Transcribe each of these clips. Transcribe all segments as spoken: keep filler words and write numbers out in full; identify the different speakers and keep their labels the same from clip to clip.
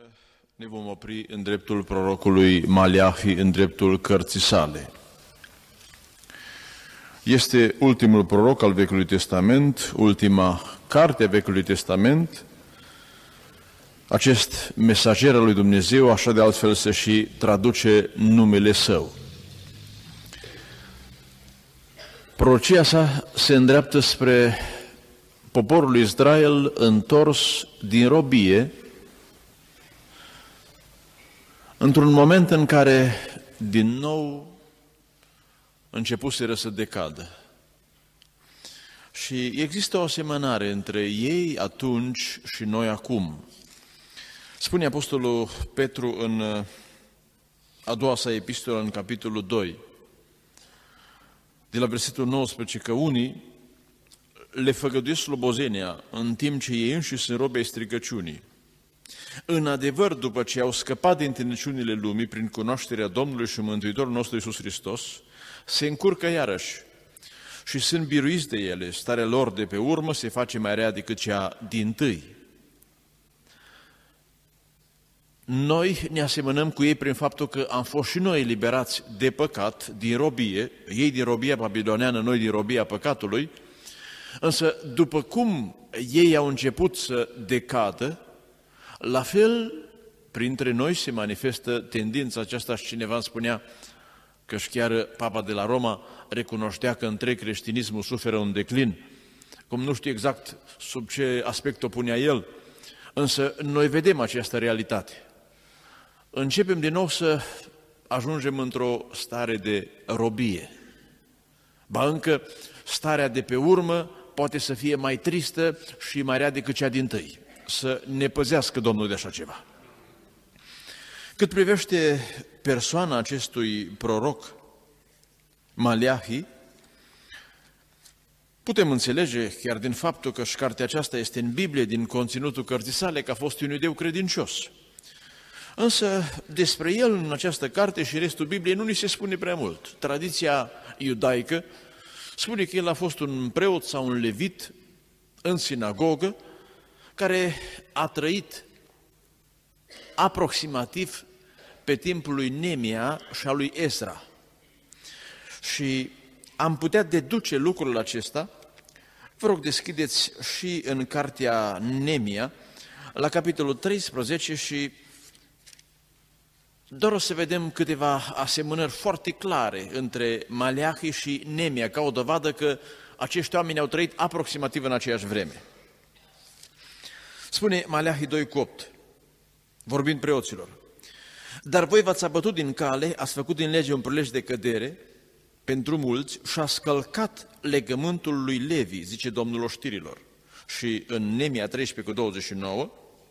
Speaker 1: ne vom opri în dreptul prorocului Maleahi, în dreptul cărții sale. Este ultimul proroc al Vechiului Testament, ultima carte a Vechiului Testament. Acest mesager al lui Dumnezeu, așa de altfel se și traduce numele său. Prorocia sa se îndreaptă spre poporul Israel întors din robie, într-un moment în care din nou începuseră să decadă. Și există o asemănare între ei atunci și noi acum. Spune Apostolul Petru în a doua sa epistolă, în capitolul doi, de la versetul nouăsprezece, că unii le făgăduiesc slobozenia în timp ce ei înșiși sunt robi ai stricăciunii. În adevăr, după ce au scăpat din teniciunile lumii prin cunoașterea Domnului și Mântuitorul nostru Iisus Hristos, se încurcă iarăși și sunt biruiți de ele. Starea lor de pe urmă se face mai rea decât cea dintâi. Noi ne asemănăm cu ei prin faptul că am fost și noi eliberați de păcat, din robie, ei din robia babiloneană, noi din robia păcatului, însă după cum ei au început să decadă, la fel printre noi se manifestă tendința aceasta și cineva îmi spunea că și chiar Papa de la Roma recunoștea că întreg creștinismul suferă un declin, cum nu știu exact sub ce aspect o punea el, însă noi vedem această realitate. Începem din nou să ajungem într-o stare de robie. Ba încă starea de pe urmă poate să fie mai tristă și mai rea decât cea dintâi. Să ne păzească Domnul de așa ceva. Cât privește persoana acestui proroc, Maleahi, putem înțelege chiar din faptul că și cartea aceasta este în Biblie, din conținutul cărții sale, că a fost un iudeu credincios. Însă despre el în această carte și restul Bibliei nu ni se spune prea mult. Tradiția iudaică spune că el a fost un preot sau un levit în sinagogă care a trăit aproximativ pe timpul lui Nemia și al lui Ezra. Și am putea deduce lucrul acesta. Vă rog, deschideți și în cartea Nemia, la capitolul treisprezece, și doar o să vedem câteva asemănări foarte clare între Maleahi și Nemia, ca o dovadă că acești oameni au trăit aproximativ în aceeași vreme. Spune Maleahi doi cu opt, vorbind preoților: dar voi v-ați abătut din cale, ați făcut din lege un prilej de cădere pentru mulți și ați călcat legământul lui Levi, zice Domnul oștirilor. Și în Nemia treisprezece cu douăzeci și nouă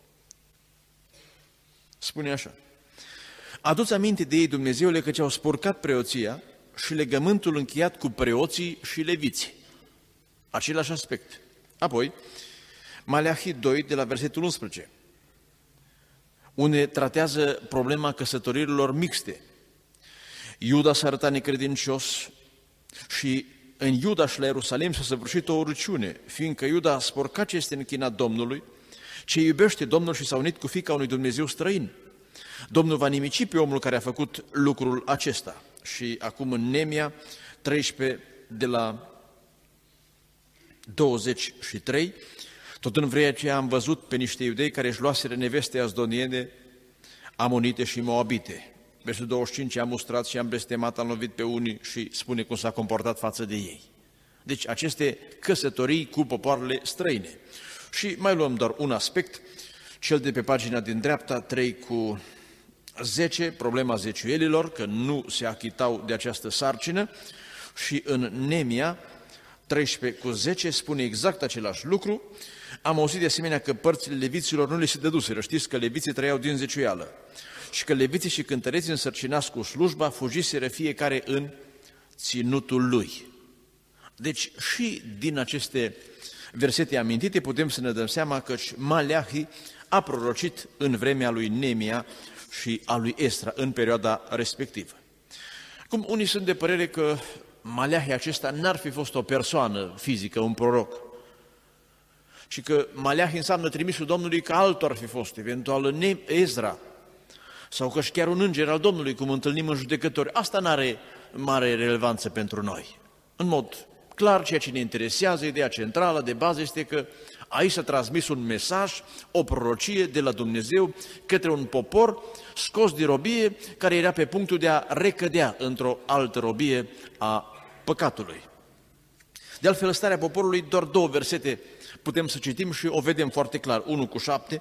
Speaker 1: spune așa: aduți aminte de ei, Dumnezeule, căci au spurcat preoția și legământul încheiat cu preoții și leviții. Același aspect. Apoi, Maleahi doi, de la versetul unsprezece, unde tratează problema căsătoririlor mixte. Iuda s-a arătat necredincios și în Iuda și la Ierusalim s-a săvârșit o urăciune, fiindcă Iuda a spurcat ce este închinat Domnului, ce iubește Domnul și s-a unit cu fiica unui Dumnezeu străin. Domnul va nimici pe omul care a făcut lucrul acesta. Și acum în Nemia treisprezece, de la douăzeci și trei, tot în vremea aceea am văzut pe niște iudei care își luaseră neveste azdoniene, amonite și moabite. Versetul douăzeci și cinci, am mustrat și am blestemat, am lovit pe unii, și spune cum s-a comportat față de ei. Deci aceste căsătorii cu popoarele străine. Și mai luăm doar un aspect, cel de pe pagina din dreapta, trei cu zece, problema zeciuielilor, că nu se achitau de această sarcină, și în Nemia treisprezece cu zece spune exact același lucru. Am auzit de asemenea că părțile leviților nu le se dăduseră. Știți că leviții trăiau din zeciuială și că leviții și cântăreții însărcinați cu slujba fugiseră fiecare în ținutul lui. Deci și din aceste versete amintite putem să ne dăm seama că Maleahi a prorocit în vremea lui Nemia și a lui Ezra, în perioada respectivă. Cum unii sunt de părere că Maleahi acesta n-ar fi fost o persoană fizică, un proroc, ci că Maleahi înseamnă trimisul Domnului, că altul ar fi fost, eventual Ezra, sau că și chiar un înger al Domnului, cum întâlnim în Judecători. Asta nu are mare relevanță pentru noi. În mod clar, ceea ce ne interesează, ideea centrală de bază, este că aici s-a transmis un mesaj, o prorocie de la Dumnezeu către un popor scos de robie, care era pe punctul de a recădea într-o altă robie a păcatului. De altfel, starea poporului, doar două versete putem să citim și o vedem foarte clar, unu cu șapte.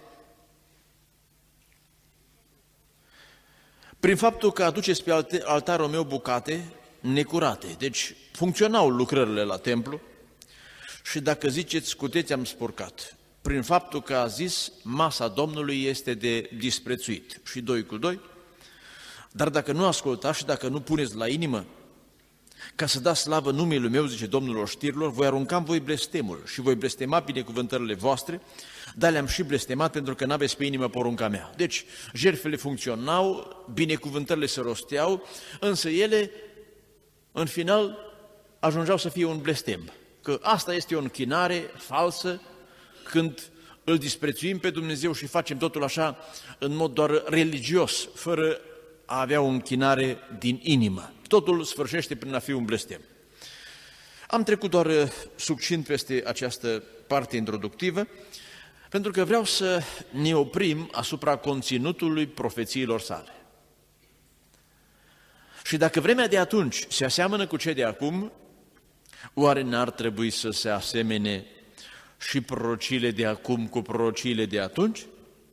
Speaker 1: Prin faptul că aduceți pe altarul meu bucate necurate, deci funcționau lucrările la templu, și dacă ziceți, cuteți am spurcat, prin faptul că a zis, masa Domnului este de disprețuit, și doi cu doi, dar dacă nu ascultați și dacă nu puneți la inimă, ca să dați slavă numelui meu, zice Domnul oștirilor, voi arunca în voi blestemul și voi blestema binecuvântările voastre, dar le-am și blestemat pentru că n-aveți pe inimă porunca mea. Deci, jertfele funcționau, binecuvântările se rosteau, însă ele, în final, ajungeau să fie un blestem. Că asta este o închinare falsă, când îl disprețuim pe Dumnezeu și facem totul așa, în mod doar religios, fără a avea o închinare din inimă. Totul sfârșește prin a fi un blestem. Am trecut doar succint peste această parte introductivă, pentru că vreau să ne oprim asupra conținutului profețiilor sale. Și dacă vremea de atunci se aseamănă cu cea de acum, oare n-ar trebui să se asemene și prorociile de acum cu prorociile de atunci?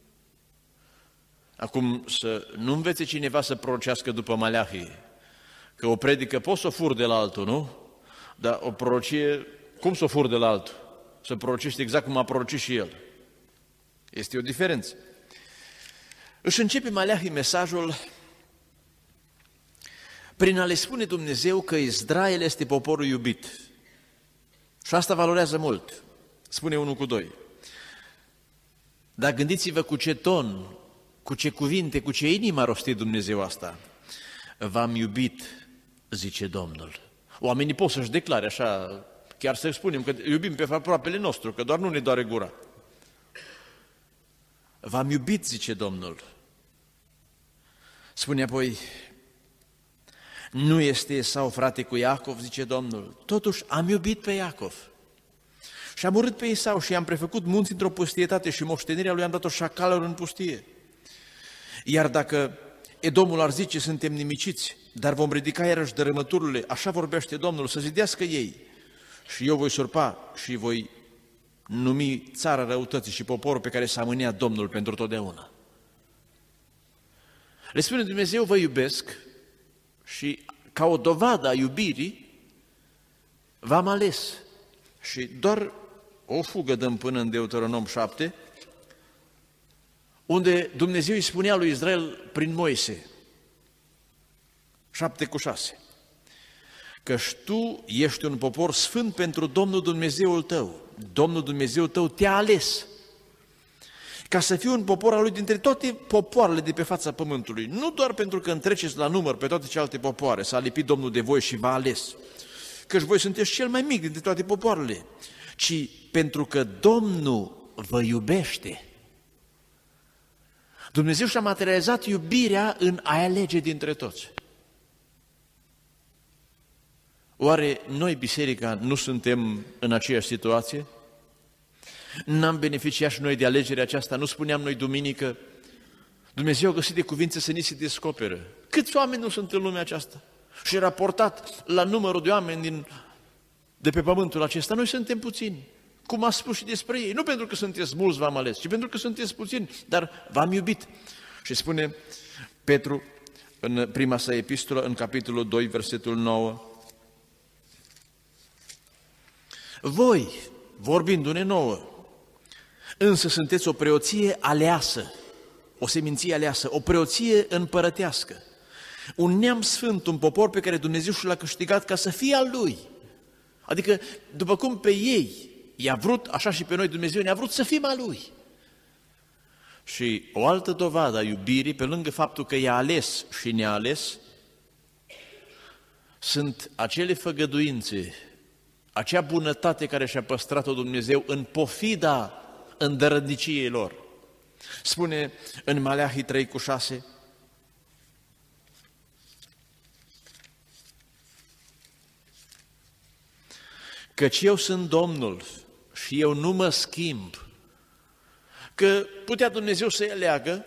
Speaker 1: Acum să nu învețe cineva să prorocească după Maleahi, că o predică poți să o furi de la altul, nu? Dar o prorocie, cum să o furi de la altul? Să prorocești exact cum a prorocit și el. Este o diferență. Își începe Maleahi mesajul prin a le spune Dumnezeu că Israel este poporul iubit. Și asta valorează mult. Spune unul cu doi. Dar gândiți-vă cu ce ton, cu ce cuvinte, cu ce inimă a rostit Dumnezeu asta. V-am iubit, zice Domnul. Oamenii pot să-și declare așa, chiar să spunem că iubim pe aproapele nostru, că doar nu ne doare gura. V-am iubit, zice Domnul. Spune apoi, nu este Esau frate cu Iacov, zice Domnul. Totuși am iubit pe Iacov și am urât pe Esau și i-am prefăcut munți într-o pustietate și moștenirea lui am dat-o șacalelor în pustie. Iar dacă Edomul ar zice, suntem nimiciți, dar vom ridica iarăși dărâmăturile, așa vorbește Domnul, să zidească ei și eu voi surpa și voi numi țara răutății și poporul pe care s-a mâniat Domnul pentru totdeauna. Le spune Dumnezeu, vă iubesc și ca o dovadă a iubirii v-am ales. Și doar o fugă dăm până în Deuteronom șapte, unde Dumnezeu îi spunea lui Israel prin Moise, șapte cu șase, căci tu ești un popor sfânt pentru Domnul Dumnezeul tău. Domnul Dumnezeu tău te-a ales ca să fii un popor al lui dintre toate popoarele de pe fața pământului. Nu doar pentru că întreceți la număr pe toate celelalte popoare, s-a lipit Domnul de voi și v-a ales, căci voi sunteți cel mai mic dintre toate popoarele, ci pentru că Domnul vă iubește. Dumnezeu și-a materializat iubirea în a alege dintre toți. Oare noi, biserica, nu suntem în aceeași situație? N-am beneficiat și noi de alegerea aceasta? Nu spuneam noi duminică, Dumnezeu a găsit de cuvință să ni se descoperă. Câți oameni nu sunt în lumea aceasta? Și raportat la numărul de oameni din, de pe pământul acesta, noi suntem puțini. Cum a spus și despre ei. Nu pentru că sunteți mulți v-am ales, ci pentru că sunteți puțini, dar v-am iubit. Și spune Petru în prima sa epistolă, în capitolul doi, versetul nouă, voi, vorbindu-ne nouă, însă sunteți o preoție aleasă, o seminție aleasă, o preoție împărătească, un neam sfânt, un popor pe care Dumnezeu și l-a câștigat ca să fie al Lui. Adică, după cum pe ei i-a vrut, așa și pe noi Dumnezeu ne-a vrut să fim al Lui. Și o altă dovadă a iubirii, pe lângă faptul că i-a ales și ne-a ales, sunt acele făgăduințe acea bunătate care și-a păstrat-o Dumnezeu în pofida îndărădniciei lor. Spune în Maleahi trei cu șase, căci eu sunt Domnul și eu nu mă schimb. Că putea Dumnezeu să-i aleagă,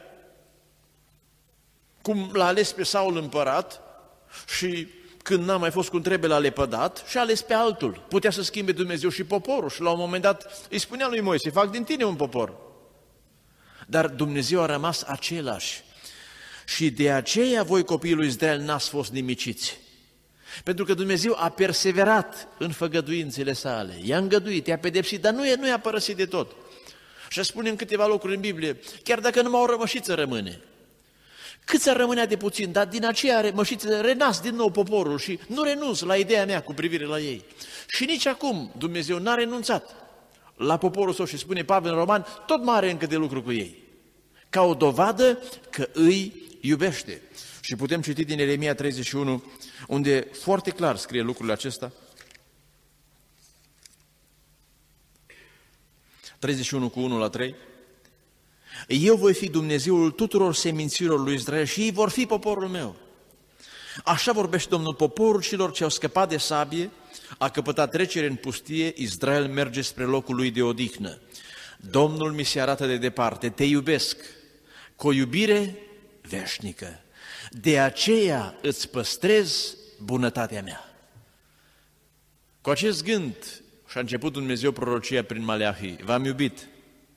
Speaker 1: cum l-a ales pe Saul împărat și când n-a mai fost cum trebuie l-a lepădat și a ales pe altul. Putea să schimbe Dumnezeu și poporul și la un moment dat îi spunea lui Moise, fac din tine un popor. Dar Dumnezeu a rămas același și de aceea voi copiii lui Israel n-ați fost nimiciți. Pentru că Dumnezeu a perseverat în făgăduințele sale, i-a îngăduit, i-a pedepsit, dar nu, e, nu i-a părăsit de tot. Și spune în câteva locuri în Biblie, chiar dacă numai o rămășiță rămâne, cât să rămânea de puțin, dar din aceea rămășiță renas din nou poporul și nu renunț la ideea mea cu privire la ei. Și nici acum Dumnezeu n-a renunțat la poporul său și spune Pavel în Roman, tot mai are încă de lucru cu ei, ca o dovadă că îi iubește. Și putem citi din Ieremia treizeci și unu, unde foarte clar scrie lucrul acesta. treizeci și unu cu unu la trei. Eu voi fi Dumnezeul tuturor seminților lui Israel și ei vor fi poporul meu. Așa vorbește Domnul, poporul celor ce au scăpat de sabie, a căpătat trecere în pustie, Israel merge spre locul lui de odihnă. Domnul mi se arată de departe, te iubesc, cu o iubire veșnică. De aceea îți păstrez bunătatea mea. Cu acest gând și-a început Dumnezeu prorocia prin Maleahi, v-am iubit.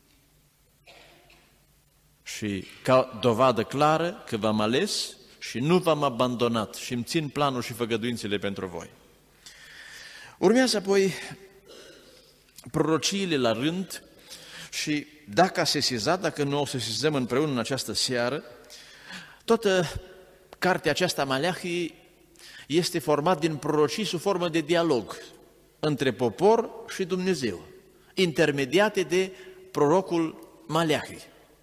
Speaker 1: Și ca dovadă clară că v-am ales și nu v-am abandonat și îmi țin planul și făgăduințele pentru voi. Urmează apoi prorociile la rând și dacă a sesizat, dacă nu o sesizăm împreună în această seară, toată cartea aceasta Maleahi este format din prorocii sub formă de dialog între popor și Dumnezeu, intermediate de prorocul Maleahi.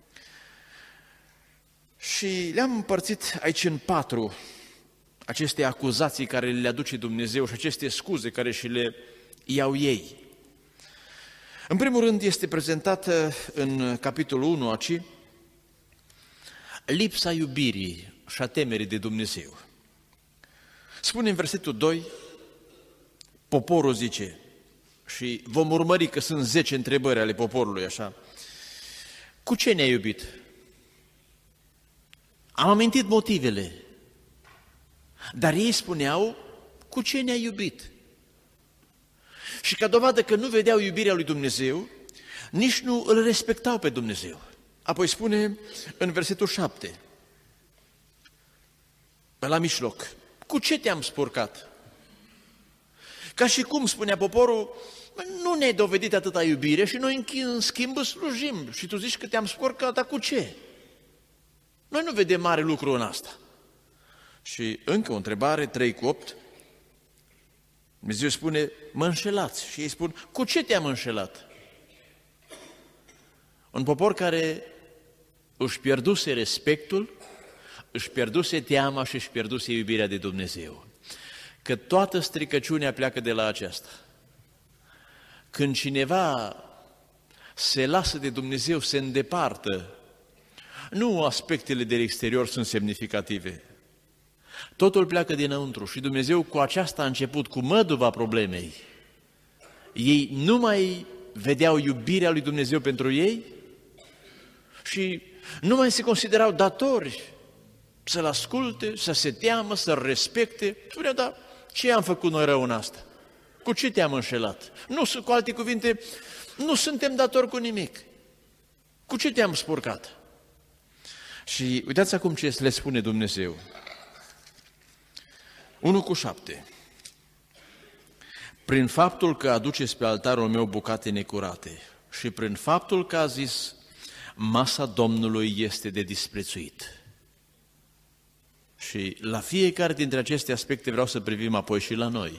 Speaker 1: Și le-am împărțit aici în patru aceste acuzații care le aduce Dumnezeu și aceste scuze care și le iau ei. În primul rând este prezentată în capitolul unu aici lipsa iubirii și a temerii de Dumnezeu. Spune în versetul doi, poporul zice, și vom urmări că sunt zece întrebări ale poporului așa, cu ce ne-a iubit? Am amintit motivele, dar ei spuneau, cu ce ne-a iubit? Și ca dovadă că nu vedeau iubirea lui Dumnezeu, nici nu îl respectau pe Dumnezeu. Apoi spune în versetul șapte, la mijloc, cu ce te-am spurcat? Ca și cum spunea poporul, nu ne-ai dovedit atâta iubire și noi în schimb slujim. Și tu zici că te-am spurcat, dar cu ce? Noi nu vedem mare lucru în asta. Și încă o întrebare, trei cu opt, Dumnezeu spune, mă înșelați. Și ei spun, cu ce te-am înșelat? Un popor care își pierduse respectul, își pierduse teama și își pierduse iubirea de Dumnezeu. Că toată stricăciunea pleacă de la aceasta. Când cineva se lasă de Dumnezeu, se îndepărtă, nu aspectele de exterior sunt semnificative. Totul pleacă dinăuntru și Dumnezeu cu aceasta a început, cu măduva problemei. Ei nu mai vedeau iubirea lui Dumnezeu pentru ei și nu mai se considerau datori să-L asculte, să se teamă, să-L respecte. Spuneau, dar ce am făcut noi rău în asta? Cu ce te-am înșelat? Nu, cu alte cuvinte, nu suntem datori cu nimic. Cu ce te-am spurcat? Și uitați acum ce le spune Dumnezeu. unu cu șapte. Prin faptul că aduceți pe altarul meu bucate necurate și prin faptul că a zis, masa Domnului este de disprețuit. Și la fiecare dintre aceste aspecte vreau să privim apoi și la noi.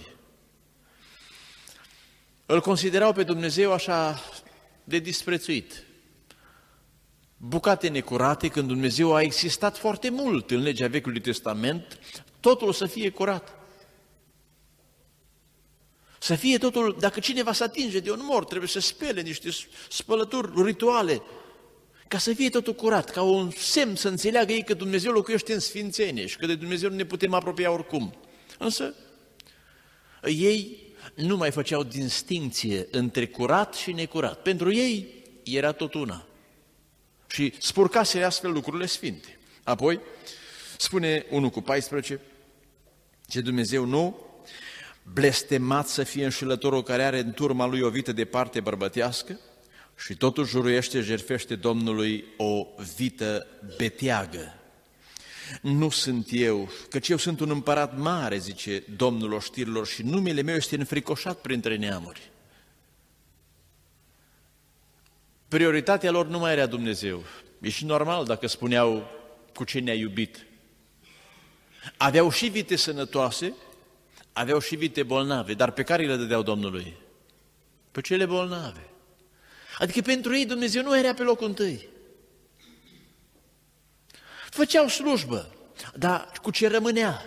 Speaker 1: Îl considerau pe Dumnezeu așa de disprețuit. Bucate necurate, când Dumnezeu a existat foarte mult în legea Vechiului Testament, totul să fie curat. Să fie totul, dacă cineva se atinge de un mort, trebuie să spele niște spălături rituale, ca să fie totul curat, ca un semn să înțeleagă ei că Dumnezeu locuiește în sfințenie și că de Dumnezeu nu ne putem apropia oricum. Însă, ei nu mai făceau distincție între curat și necurat. Pentru ei era tot una. Și spurcase astfel lucrurile sfinte. Apoi, spune unu cu paisprezece, ce Dumnezeu nu, blestemat să fie înșelătorul care are în turma lui o vită de parte bărbătească și totuși juruiește, jertfește Domnului o vită beteagă. Nu sunt eu, căci eu sunt un împărat mare, zice Domnul oștirilor, și numele meu este înfricoșat printre neamuri. Prioritatea lor nu mai era Dumnezeu. E și normal dacă spuneau cu ce ne-a iubit. Aveau și vite sănătoase, aveau și vite bolnave, dar pe care le dădeau Domnului? Pe cele bolnave. Adică pentru ei Dumnezeu nu era pe locul întâi. Făceau slujbă, dar cu ce rămânea?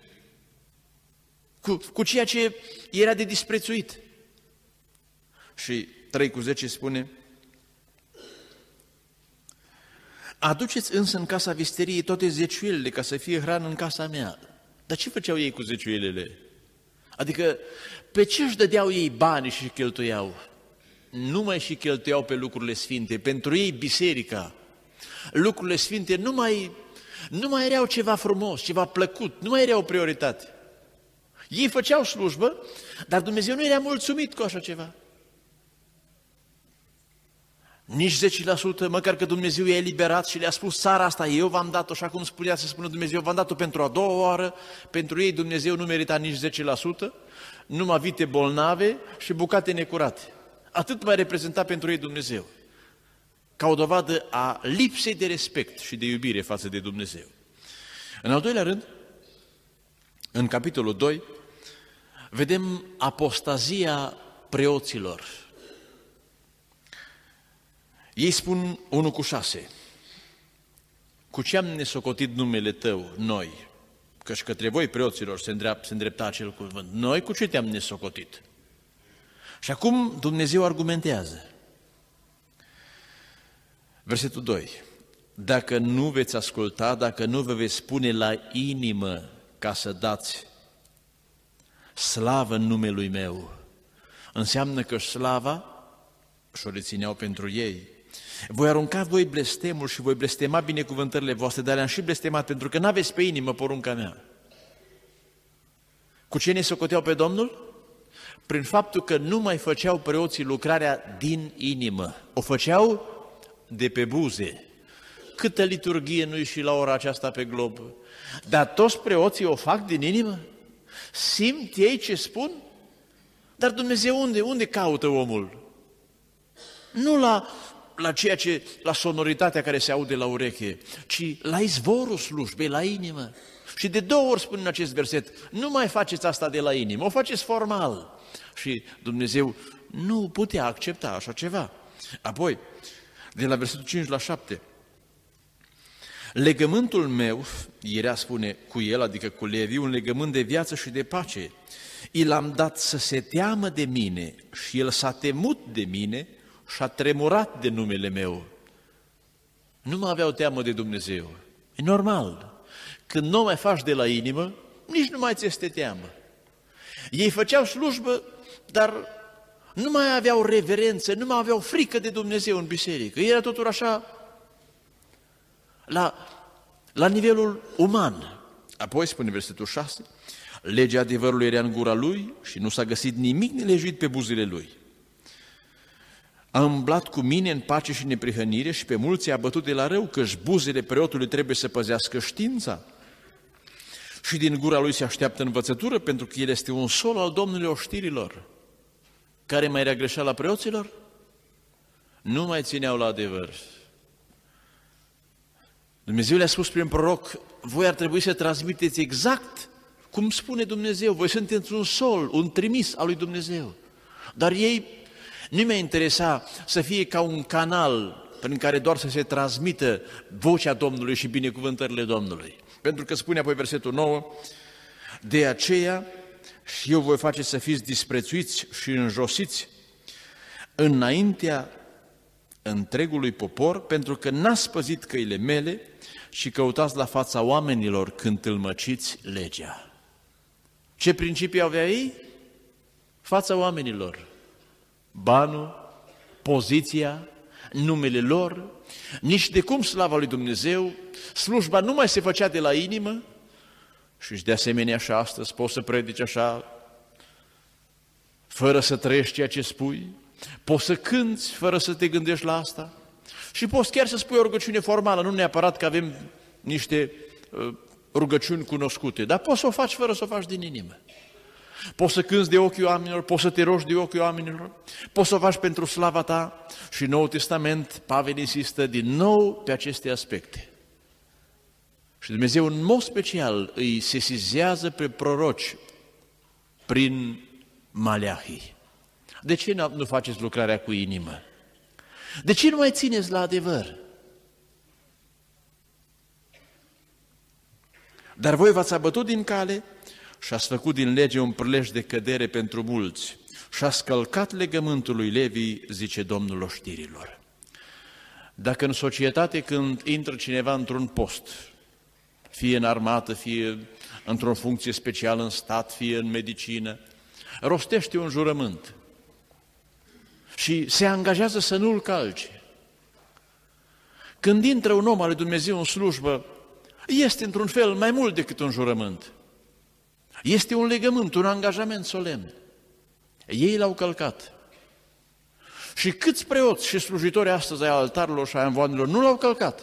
Speaker 1: Cu, cu ceea ce era de disprețuit. Și trei cu zece spune, aduceți însă în casa visteriei toate zeciuielile ca să fie hrană în casa mea. Dar ce făceau ei cu zeciuielile? Adică pe ce își dădeau ei banii și cheltuiau? Nu mai și cheltuiau pe lucrurile sfinte. Pentru ei biserica, lucrurile sfinte nu mai, nu mai erau ceva frumos, ceva plăcut, nu mai erau o prioritate. Ei făceau slujbă, dar Dumnezeu nu era mulțumit cu așa ceva. Nici zece la sută, măcar că Dumnezeu i-a eliberat și le-a spus țara asta, eu v-am dat-o, așa cum spunea să spună Dumnezeu, v-am dat-o pentru a doua oară, pentru ei Dumnezeu nu merita nici zece la sută, numai vite bolnave și bucate necurate. Atât mai reprezenta pentru ei Dumnezeu, ca o dovadă a lipsei de respect și de iubire față de Dumnezeu. În al doilea rând, în capitolul doi, vedem apostazia preoților. Ei spun unu cu șase, cu ce am nesocotit numele tău, noi, căci către voi preoților se îndreapta, se îndrepta acel cuvânt, noi cu ce te-am nesocotit? Și acum Dumnezeu argumentează. Versetul doi, dacă nu veți asculta, dacă nu vă veți pune la inimă ca să dați slavă în numelui meu, înseamnă că slava și-o rețineau pentru ei. Voi arunca voi blestemul și voi blestema binecuvântările voastre, dar le-am și blestemat pentru că n-aveți pe inimă porunca mea. Cu ce ne socoteau pe Domnul? Prin faptul că nu mai făceau preoții lucrarea din inimă. O făceau de pe buze. Câtă liturghie nu-i și la ora aceasta pe glob. Dar toți preoții o fac din inimă? Simt ei ce spun? Dar Dumnezeu unde? Unde caută omul? Nu la, la ceea ce, la sonoritatea care se aude la ureche, ci la izvorul slujbei, la inimă. Și de două ori spune în acest verset, nu mai faceți asta de la inimă, o faceți formal. Și Dumnezeu nu putea accepta așa ceva. Apoi, de la versetul cinci la șapte, legământul meu, era, spune, cu el, adică cu Levi, un legământ de viață și de pace. I l-am dat să se teamă de mine și el s-a temut de mine și a tremurat de numele meu. Nu mai aveau teamă de Dumnezeu. E normal. Când nu mai faci de la inimă, nici nu mai ți este teamă. Ei făceau slujbă, dar nu mai aveau reverență, nu mai aveau frică de Dumnezeu în biserică. Era totul așa, la, la nivelul uman. Apoi spune versetul șase, legea adevărului era în gura lui și nu s-a găsit nimic nelejuit pe buzele lui. A îmblat cu mine în pace și neprihănire și pe mulți a bătut de la rău, căci buzele preotului trebuie să păzească știința. Și din gura lui se așteaptă învățătură, pentru că el este un sol al Domnului oștirilor. Care mai era greșeala preoților? Nu mai țineau la adevăr. Dumnezeu le-a spus prin proroc, voi ar trebui să transmiteți exact cum spune Dumnezeu, voi sunteți un sol, un trimis al lui Dumnezeu. Dar ei nu mi-a interesa să fie ca un canal prin care doar să se transmită vocea Domnului și binecuvântările Domnului. Pentru că spune apoi versetul nouă, de aceea și eu voi face să fiți disprețuiți și înjosiți înaintea întregului popor, pentru că n-ați păzit căile mele și căutați la fața oamenilor când tâlmăciți legea. Ce principii avea ei? Fața oamenilor. Banul, poziția, numele lor, nici de cum slava lui Dumnezeu, slujba nu mai se făcea de la inimă și de asemenea și astăzi poți să predici așa, fără să trăiești ceea ce spui, poți să cânți fără să te gândești la asta și poți chiar să spui o rugăciune formală, nu neapărat că avem niște uh, rugăciuni cunoscute, dar poți să o faci fără să o faci din inimă. Poți să cânți de ochii oamenilor, poți să te rogi de ochii oamenilor, poți să o faci pentru slava ta și în Noul Testament Pavel insistă din nou pe aceste aspecte. Și Dumnezeu în mod special îi sesizează pe proroci prin Maleahii. De ce nu faceți lucrarea cu inimă? De ce nu mai țineți la adevăr? Dar voi v-ați abătut din cale și ați făcut din lege un prilej de cădere pentru mulți și ați călcat legământul lui Levi, zice Domnul oștirilor. Dacă în societate când intră cineva într-un post, fie în armată, fie într-o funcție specială în stat, fie în medicină, rostește un jurământ și se angajează să nu-l calce. Când intră un om al lui Dumnezeu în slujbă, este într-un fel mai mult decât un jurământ. Este un legământ, un angajament solemn. Ei l-au călcat. Și câți preoți și slujitori astăzi ai altarilor și ai amvoanelor nu l-au călcat?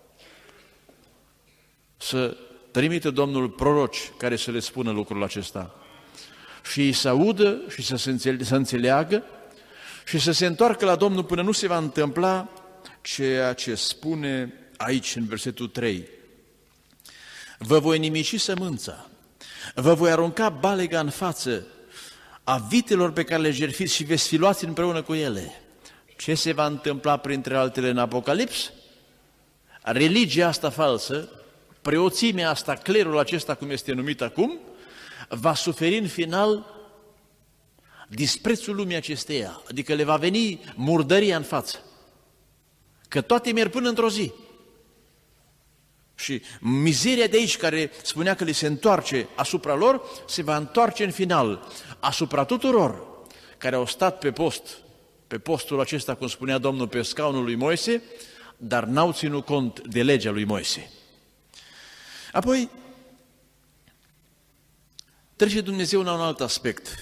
Speaker 1: Să trimite Domnul proroci care să le spună lucrul acesta și ei să audă și să, se înțele- să înțeleagă și să se întoarcă la Domnul până nu se va întâmpla ceea ce spune aici în versetul trei. Vă voi nimici sămânța, vă voi arunca balega în față a vitelor pe care le jertfiți și veți fi luați împreună cu ele. Ce se va întâmpla printre altele în Apocalips? Religia asta falsă, preoțimea asta, clerul acesta cum este numit acum, va suferi în final disprețul lumii acesteia, adică le va veni murdăria în față, că toate merg până într-o zi. Și mizeria de aici care spunea că li se întoarce asupra lor, se va întoarce în final asupra tuturor care au stat pe post, pe postul acesta, cum spunea Domnul, pe scaunul lui Moise, dar n-au ținut cont de legea lui Moise. Apoi, trece Dumnezeu la un alt aspect,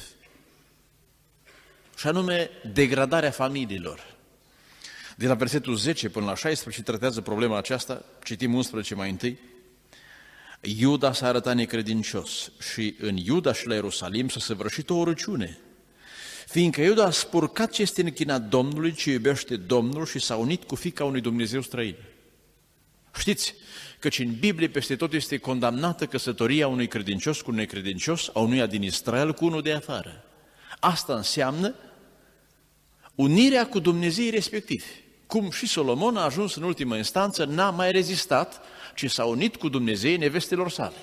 Speaker 1: și anume degradarea familiilor. De la versetul zece până la șaisprezece tratează problema aceasta, citim unsprezece mai întâi. Iuda s-a arătat necredincios și în Iuda și la Ierusalim s-a săvârșit o urăciune, fiindcă Iuda a spurcat ce este închinat Domnului, ce iubește Domnul și s-a unit cu fiica unui Dumnezeu străin. Știți căci în Biblie peste tot este condamnată căsătoria unui credincios cu un necredincios, a unuia din Israel cu unul de afară. Asta înseamnă unirea cu Dumnezei respectivi. Cum și Solomon a ajuns în ultimă instanță, n-a mai rezistat, ci s-a unit cu Dumnezei nevestelor sale.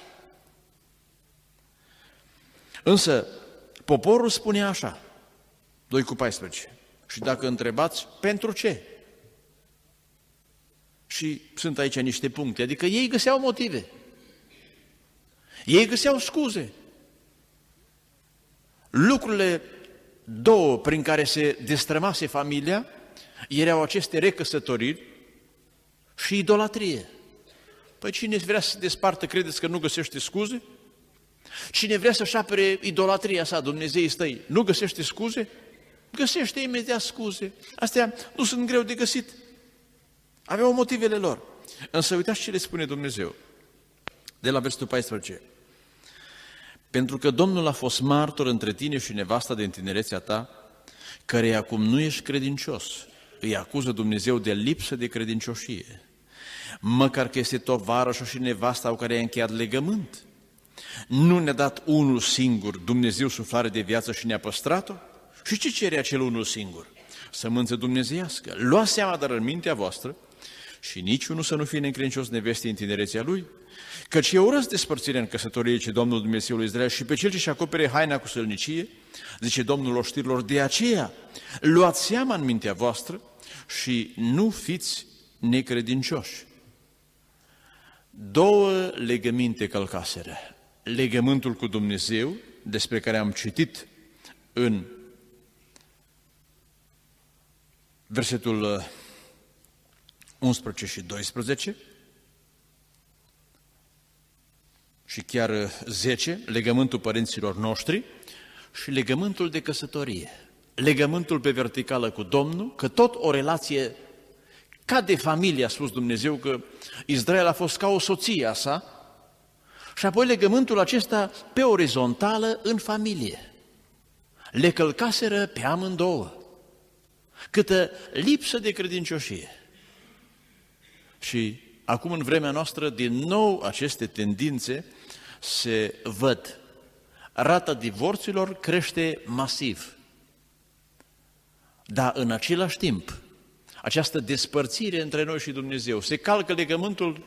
Speaker 1: Însă, poporul spunea așa, doi cu paisprezece, și dacă întrebați, pentru ce? Și sunt aici niște puncte, adică ei găseau motive, ei găseau scuze. Lucrurile două prin care se destrămase familia erau aceste recăsătoriri și idolatrie. Păi cine vrea să se despartă, credeți că nu găsește scuze? Cine vrea să-și apere idolatria sa, Dumnezeii stăi, nu găsește scuze? Găsește imediat scuze. Astea nu sunt greu de găsit. Aveau motivele lor. Însă uitați ce le spune Dumnezeu. De la versetul paisprezece. Pentru că Domnul a fost martor între tine și nevasta din tinerețea ta, căreia acum nu ești credincios, îi acuză Dumnezeu de lipsă de credincioșie, măcar că este tovarășul și nevasta cu care i-a încheiat legământ. Nu ne-a dat unul singur Dumnezeu suflare de viață și ne-a păstrat-o? Și ce cere acel unul singur? Sămânță dumnezeiască. Luați seama dar în mintea voastră și niciunul să nu fie necredincios nevestei în tinerețea lui, căci eu urăsc despărțirea în căsătorie, ce Domnul Dumnezeul lui Israel, și pe cel ce-și acopere haina cu sălnicie, zice Domnul oștirilor, de aceea luați seama în mintea voastră și nu fiți necredincioși. Două legăminte călcaseră. Legământul cu Dumnezeu, despre care am citit în versetul unsprezece și doisprezece și chiar zece, legământul părinților noștri și legământul de căsătorie. Legământul pe verticală cu Domnul, că tot o relație ca de familie, a spus Dumnezeu, că Israel a fost ca o soție a sa, și apoi legământul acesta pe orizontală în familie. Le călcaseră pe amândouă. Câtă lipsă de credincioșie. Și acum în vremea noastră, din nou, aceste tendințe se văd. Rata divorțurilor crește masiv. Dar în același timp, această despărțire între noi și Dumnezeu, se calcă legământul,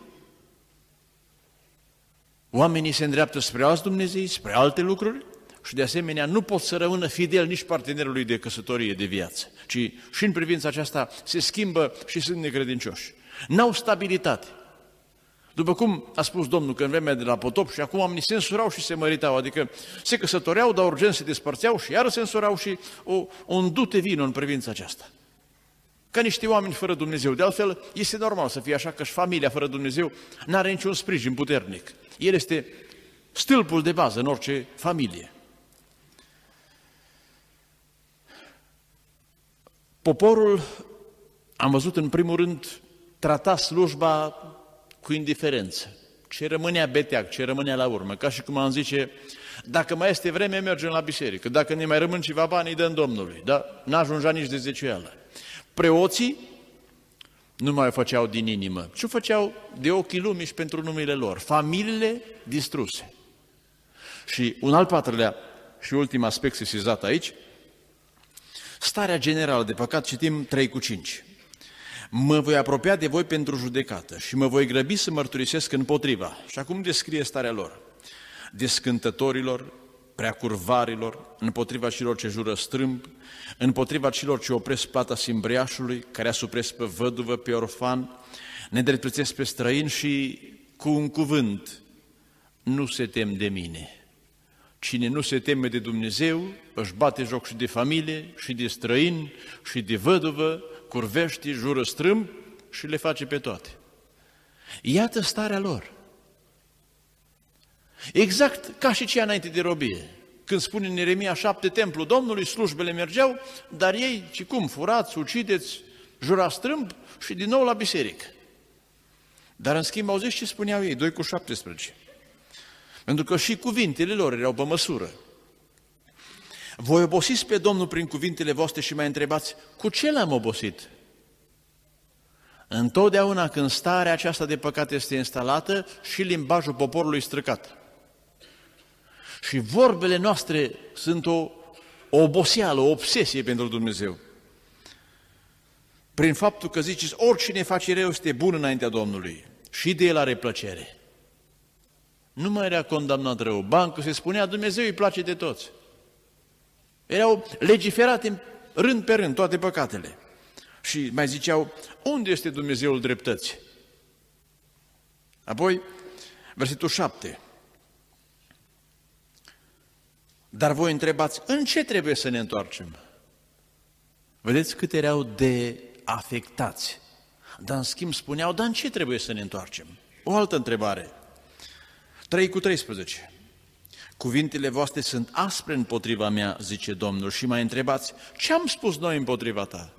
Speaker 1: oamenii se îndreaptă spre alți Dumnezei, spre alte lucruri și de asemenea nu pot să rămână fidel nici partenerului de căsătorie, de viață, ci și în privința aceasta se schimbă și sunt necredincioși. N-au stabilitate. După cum a spus Domnul că în vremea de la potop și acum oamenii se însurau și se măritau, adică se căsătoreau, dar urgent se despărțeau și iară se însurau și o, o îndute vină în privința aceasta. Ca niște oameni fără Dumnezeu. De altfel, este normal să fie așa, că și familia fără Dumnezeu n-are niciun sprijin puternic. El este stâlpul de bază în orice familie. Poporul, am văzut în primul rând, trata slujba cu indiferență. Ce rămânea beteag, ce rămânea la urmă. Ca și cum am zice, dacă mai este vreme, mergem la biserică. Dacă ne mai rămân ceva bani, îi dăm Domnului. Dar n-ajungea nici de zeciuială. Preoții nu mai o făceau din inimă, ci o făceau de ochii lumii și pentru numele lor. Familiile distruse. Și un al patrulea și ultim aspect sesizat aici, starea generală de păcat, citim trei cu cinci. Mă voi apropia de voi pentru judecată și mă voi grăbi să mărturisesc împotriva. Și acum descrie starea lor. Descântătorilor, preacurvarilor, împotriva celor ce jură strâmb, împotriva celor ce opresc plata simbriașului, care asupresc pe văduvă, pe orfan, nedreptățesc pe străin și, cu un cuvânt, nu se tem de mine. Cine nu se teme de Dumnezeu, își bate joc și de familie, și de străini, și de văduvă, curvește, jură strâmb și le face pe toate. Iată starea lor. Exact ca și cea înainte de robie. Când spune în Ieremia șapte, templul Domnului, slujbele mergeau, dar ei, ci cum, furați, ucideți, jura strâmb și din nou la biserică. Dar în schimb, auziți ce spuneau ei, doi cu șaptesprezece. Pentru că și cuvintele lor erau pe măsură. Voi obosiți pe Domnul prin cuvintele voastre și mai întrebați, cu ce l-am obosit? Întotdeauna când starea aceasta de păcat este instalată și limbajul poporului străcat. Și vorbele noastre sunt o, o oboseală, o obsesie pentru Dumnezeu. Prin faptul că ziceți, oricine face rău este bun înaintea Domnului și de el are plăcere. Nu mai era condamnat rău. Bancă se spunea, Dumnezeu îi place de toți. Erau legiferate în rând pe rând toate păcatele. Și mai ziceau, unde este Dumnezeul dreptății? Apoi, versetul șapte. Dar voi întrebați, în ce trebuie să ne întoarcem? Vedeți cât erau de afectați. Dar în schimb spuneau, dar în ce trebuie să ne întoarcem? O altă întrebare. trei cu treisprezece. Cuvintele voastre sunt aspre împotriva mea, zice Domnul, și mai întrebați, ce am spus noi împotriva ta?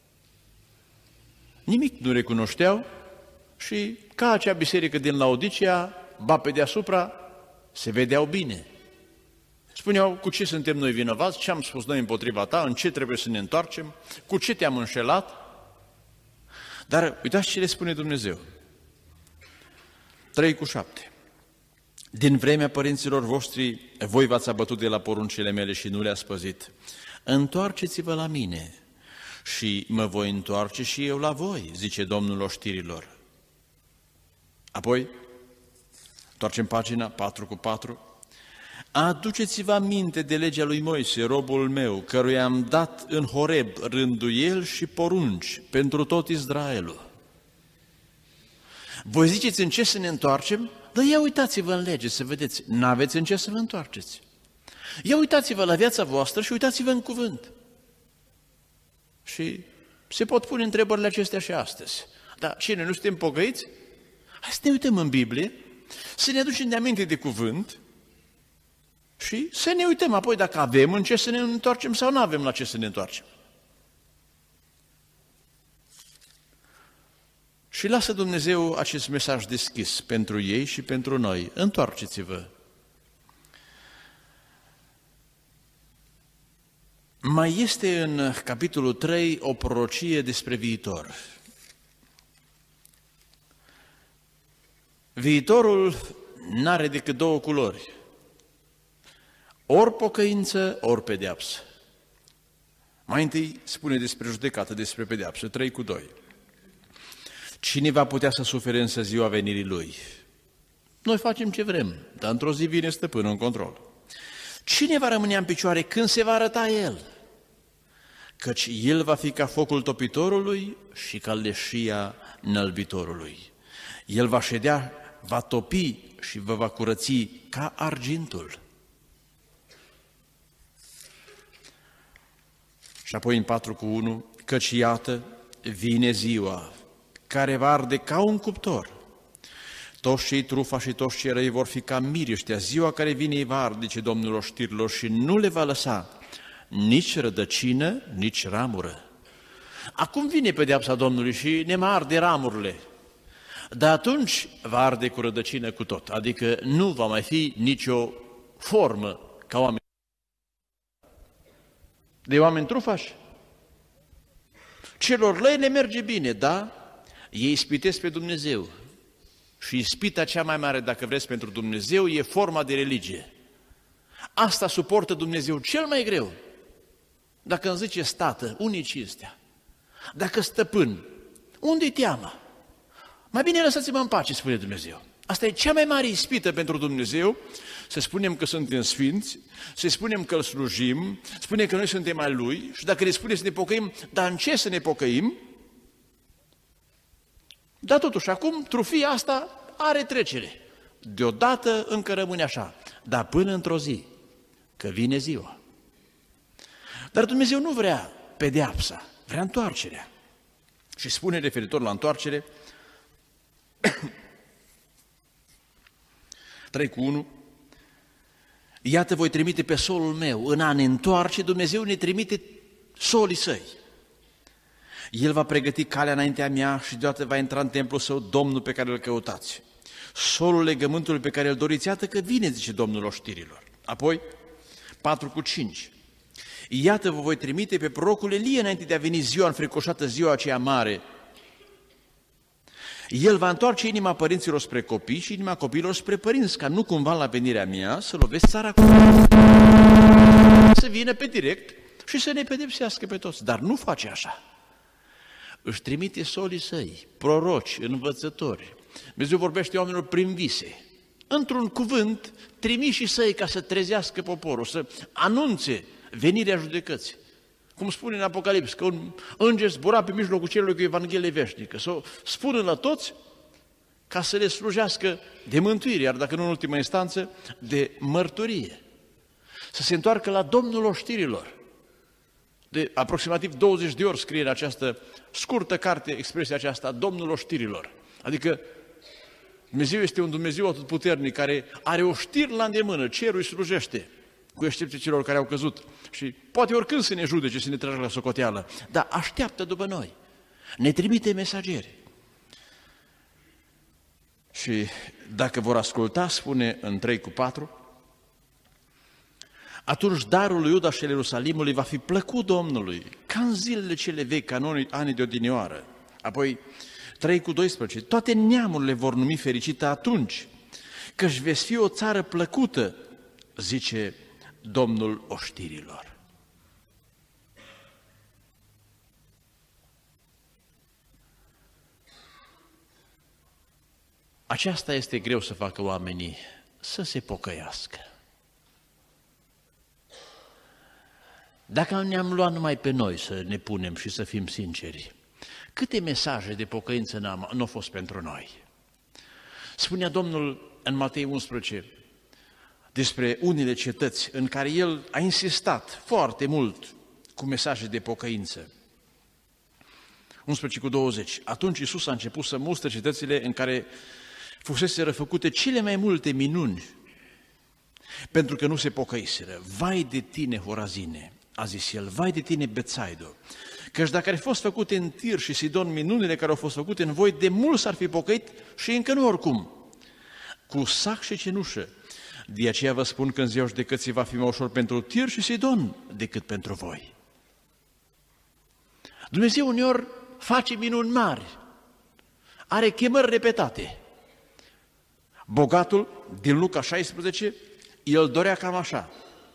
Speaker 1: Nimic nu recunoșteau și ca acea biserică din Laodicea, ba pe deasupra, se vedeau bine. Spuneau, cu ce suntem noi vinovați, ce am spus noi împotriva ta, în ce trebuie să ne întoarcem, cu ce te-am înșelat. Dar uitați ce le spune Dumnezeu. trei cu șapte. Din vremea părinților voștri, voi v-ați abătut de la poruncile mele și nu le-ați păzit. Întoarceți-vă la mine și mă voi întoarce și eu la voi, zice Domnul oștirilor. Apoi, întoarcem pagina patru cu patru. Aduceți-vă aminte de legea lui Moise, robul meu, căruia am dat în Horeb rânduieli și porunci pentru tot Israelul. Voi ziceți în ce să ne întoarcem? Dar ia uitați-vă în lege să vedeți, n-aveți în ce să vă întoarceți. Ia uitați-vă la viața voastră și uitați-vă în cuvânt. Și se pot pune întrebările acestea și astăzi. Dar cine nu suntem pocăiți? Hai să ne uităm în Biblie, să ne aducem de aminte de cuvânt și să ne uităm apoi dacă avem în ce să ne întoarcem sau nu avem la ce să ne întoarcem. Și lasă Dumnezeu acest mesaj deschis pentru ei și pentru noi. Întoarceți-vă. Mai este în capitolul trei o prorocie despre viitor. Viitorul n-are decât două culori. Ori pocăință, ori pedeapsă. Mai întâi spune despre judecată, despre pedeapsă, trei cu doi. Cine va putea să sufere însă ziua venirii Lui? Noi facem ce vrem, dar într-o zi vine stăpânul în control. Cine va rămâne în picioare când se va arăta El? Căci El va fi ca focul topitorului și ca leșia înălbitorului. El va ședea, va topi și vă va curăți ca argintul. Și apoi în patru cu unu, căci iată, vine ziua care va arde ca un cuptor. Toți cei trufa și toți cei răi vor fi ca miriștea. Ziua care vine ei va arde, zice Domnul oștirilor, și nu le va lăsa nici rădăcină, nici ramură. Acum vine pedeapsa Domnului și ne mai arde ramurile. Dar atunci va arde cu rădăcină cu tot. Adică nu va mai fi nicio formă ca oameni. De oameni trufași. Celor lăi ne merge bine, da? Ei ispitesc pe Dumnezeu. Și ispita cea mai mare, dacă vreți, pentru Dumnezeu e forma de religie. Asta suportă Dumnezeu cel mai greu. Dacă îmi zice stată, unde-i cinstea? Dacă stăpân, unde-i teama? Mai bine lăsați-mă în pace, spune Dumnezeu. Asta e cea mai mare ispită pentru Dumnezeu, să spunem că suntem sfinți, să spunem că îl slujim, spunem că noi suntem ai Lui și dacă ne spune să ne pocăim, dar în ce să ne pocăim? Dar totuși, acum trufia asta are trecere. Deodată încă rămâne așa, dar până într-o zi, că vine ziua. Dar Dumnezeu nu vrea pedeapsa, vrea întoarcerea. Și spune referitor la întoarcere, trei cu unu, iată voi trimite pe solul meu, în a ne întoarce, Dumnezeu ne trimite solii săi. El va pregăti calea înaintea mea și deodată va intra în templul său Domnul pe care îl căutați. Solul legământului pe care îl doriți, iată că vine, zice Domnul oștirilor. Apoi, patru cu cinci. Iată vă voi trimite pe prorocul Elie înainte de a veni ziua înfricoșată, ziua aceea mare. El va întoarce inima părinților spre copii și inima copiilor spre părinți, ca nu cumva la venirea mea să lovesc țara cu să vină pe direct și să ne pedepsească pe toți. Dar nu face așa. Își trimite solii săi, proroci, învățători. Dumnezeu vorbește oamenilor prin vise. Într-un cuvânt, trimișii săi ca să trezească poporul, să anunțe venirea judecății. Cum spune în Apocalips, că un înger zbura pe mijlocul celui cu Evanghelie veșnică, să o spună la toți ca să le slujească de mântuire, iar dacă nu în ultima instanță, de mărturie. Să se întoarcă la Domnul oștirilor. De aproximativ douăzeci de ori scrie în această scurtă carte expresia aceasta, Domnul oștirilor. Adică Dumnezeu este un Dumnezeu atotputernic care are oștiri la îndemână, cerul îi slujește, cu excepție celor care au căzut. Și poate oricând să ne judece, să ne tragă la socoteală, dar așteaptă după noi, ne trimite mesageri. Și dacă vor asculta, spune în trei cu patru, atunci darul lui Iuda și al Ierusalimului va fi plăcut Domnului, ca în zilele cele vechi, ca în anii de odinioară. Apoi, trei cu doisprezece, toate neamurile vor numi fericită atunci, căci veți fi o țară plăcută, zice Domnul oștirilor. Aceasta este greu să facă oamenii, să se pocăiască. Dacă ne-am luat numai pe noi să ne punem și să fim sinceri, câte mesaje de pocăință nu au fost pentru noi? Spunea Domnul în Matei unsprezece despre unele cetăți în care El a insistat foarte mult cu mesaje de pocăință. unsprezece cu douăzeci. Atunci Iisus a început să mustre cetățile în care fusese răfăcute cele mai multe minuni, pentru că nu se pocăiseră. Vai de tine, Horazine, a zis El, vai de tine, Betsaido, căci dacă ar fi fost făcute în Tir și Sidon minunile care au fost făcute în voi, de mult s-ar fi pocăit și încă nu oricum, cu sac și cenușă. De aceea vă spun că în ziua judecății va fi mai ușor pentru Tir și Sidon decât pentru voi. Dumnezeu uneori face minuni mari, are chemări repetate. Bogatul din Luca șaisprezece, el dorea cam așa.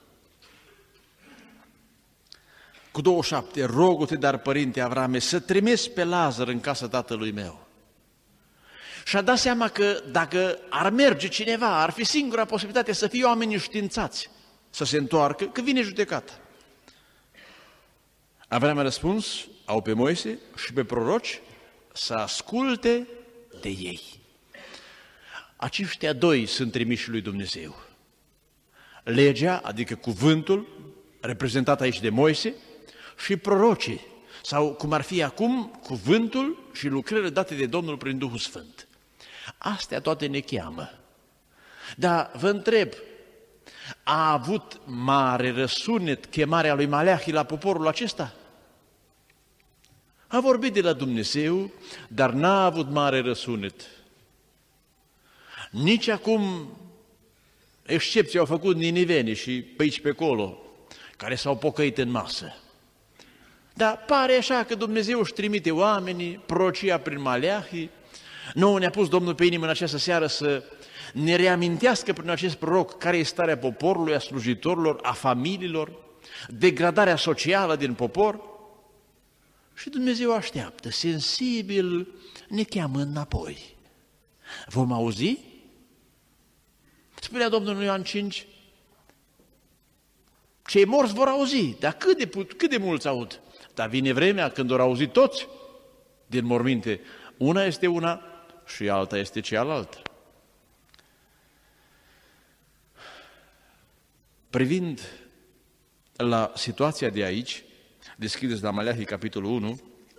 Speaker 1: Cu douăzeci și șapte, rogă-te, dar, părinte Avrame, să trimis pe Lazar în casa tatălui meu. Și-a dat seama că dacă ar merge cineva, ar fi singura posibilitate să fie oamenii științați, să se întoarcă, că vine judecata. Avram a răspuns, au pe Moise și pe proroci să asculte de ei. Aceștia doi sunt trimiși lui Dumnezeu. Legea, adică cuvântul, reprezentat aici de Moise, și prorocii, sau cum ar fi acum, cuvântul și lucrările date de Domnul prin Duhul Sfânt. Astea toate ne cheamă. Dar vă întreb, a avut mare răsunet chemarea lui Maleahi la poporul acesta? A vorbit de la Dumnezeu, dar n-a avut mare răsunet. Nici acum excepții au făcut ninivenii și pe aici pe acolo, care s-au pocăit în masă. Dar pare așa că Dumnezeu își trimite oamenii, prorocia prin Maleahi. Nouă ne-a pus Domnul pe inimă în această seară să ne reamintească prin acest proroc care e starea poporului, a slujitorilor, a familiilor, degradarea socială din popor. Și Dumnezeu așteaptă, sensibil, ne cheamă înapoi. Vom auzi? Spunea Domnul în Ioan cinci, cei morți vor auzi, dar cât de, cât de mulți aud? Dar vine vremea când vor auzi toți din morminte. Una este una și alta este cealaltă. Privind la situația de aici, deschideți la Maleahi, capitolul unu,